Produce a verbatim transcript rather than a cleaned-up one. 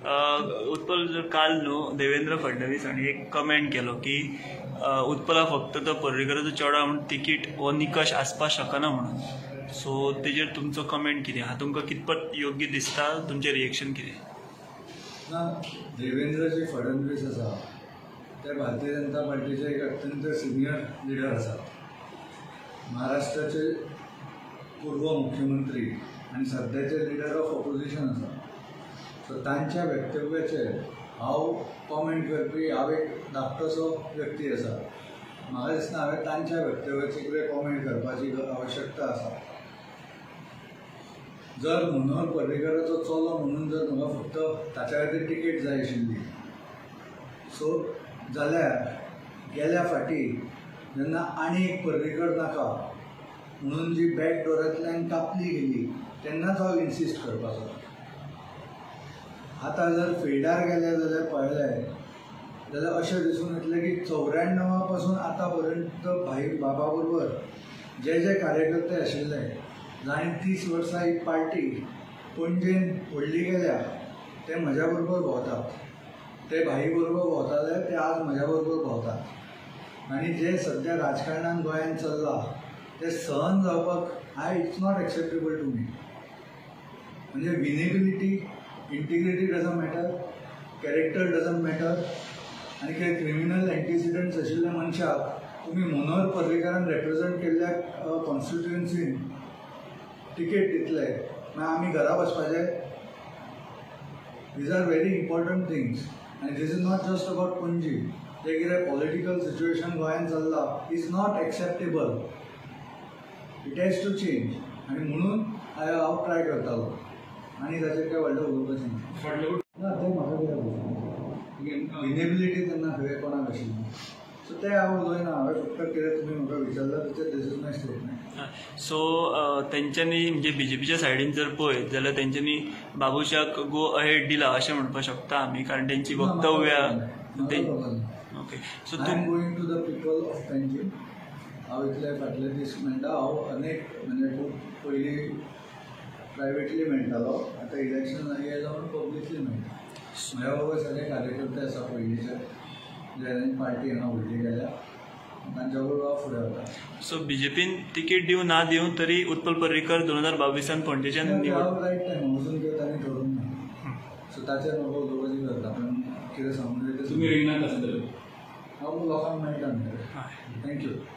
उत्पल काल न्हू देवेंद्र फडणवीस हांणी एक कमेंट केलो की उत्पला फक्त तो पर्रीकराचो चेडो म्हणून तिकीट हो निकश आसपाक शकना म्हणून. सो तेजेर तुमचो कमेंट कितें हा, तुमकां कितपत योग्य दिसता, तुमचें रिएक्शन कितें? ना, देवेंद्र जे फडणवीस आसा ते भारतीय जनता पार्टीचे एक अत्यंत सिनियर लिडर आसा. महाराष्ट्राचे पूर्व मुख्यमंत्री आणि सध्याचे लिडर ऑफ ऑपोजिशन आसा. सो तांच्या वक्तव्याचेर हांव कॉमेंट करपी हांव एक धाकटोसो व्यक्ती आसा. म्हाका दिसना हांवें तांच्या वक्तव्याचेर कितें कॉमेंट करपाची आवश्यकता आसा. जर मनोहर पर्रीकराचो चलो म्हणून जर म्हाका फक्त ताच्या खातीर तिकेट जाय आशिल्ली सो जाल्यार गेल्या फाटी जेन्ना आनी एक पर्रीकर नाका म्हणून जी बॅक डोरांतल्यान कापली गेली तेन्नाच हांव इन्सिस्ट करपाचो. आतां जर फिल्डार गेले जाल्यार पळयलें जाल्यार अशें दिसून येतलें की चौऱ्याण्णवा पासून आतां पर्यंत भाई बाबा बरोबर जे जे कार्यकर्ते आशिल्ले जाणी तीस वर्सां ही पार्टी पणजेन व्हडली गेल्या ते म्हज्या बरोबर भोंवतात. ते भाई बरोबर भोंवताले ते आज म्हज्या बरोबर भोंवतात. आनी जे सद्या राजकारणान गोंयांत चल्लां ते सहन जावपाक I it's not acceptable to me. म्हणजे winnability, integrity doesn't matter, character doesn't matter. आनी कितें क्रिमिनल एंटिसिडंट्स आशिल्ल्या मनशाक तुमी मनोहर पर्रीकरान रेप्रेझेंट केल्ल्या कॉन्स्टिट्युएन्सीन तिकेट दितले मागीर आमी घरा बसपाचे. These are very important things आनी this is not just about Panaji. जे कितें पॉलिटिकल सिच्युएशन गोंयांत चल्लां is not acceptable. It has to change. आनी म्हणून हांव ट्राय करतालो आनी ताचेर काय व्हडलें उलोवपाचें ना. तें म्हाका कितें विनेबिलिटी तेन्ना खंय कोणाक आशिल्ली सो ते हांव उलयना. हांवें फक्त कितें तुमी म्हाका विचारला ताचेर this is my statement. So तेंच्यांनी म्हणजे बी जे पीच्या सायडीन जर पळयत जाल्यार तेंच्यांनी बाबुशाक गो अहेड दिला अशें म्हणपाक शकता आमी, कारण तेंची वक्तव्यां. ओके, सो तुम going to the people of Panjim. हांव इतले फाटले दीस मेळटा. हांव अनेक म्हणजे खूब पयलीं प्रायवेटली मेळटालो. आतां इलेक्शन लागीं जावन पब्लिकली मेळटा. म्हज्या बरोबर सगळे कार्यकर्ते आसा पयलींचे जे पार्टी हांगा व्हडली गेल्या तांच्या बरोबर हांव फुडें वता. सो बीजेपीन तिकेट दिवं ना दिवं तरी उत्पल पर्रीकर दोन हजार बावीसान पणजेच्यान हांव रायट टायम वचून कितें तांणी ठरोवन ना. सो ताचेर म्हाका उलोवपाची करता पण कितें सांगून तुमी रिंगणांत आसतले हांव लोकांक मेळटा. थँक्यू.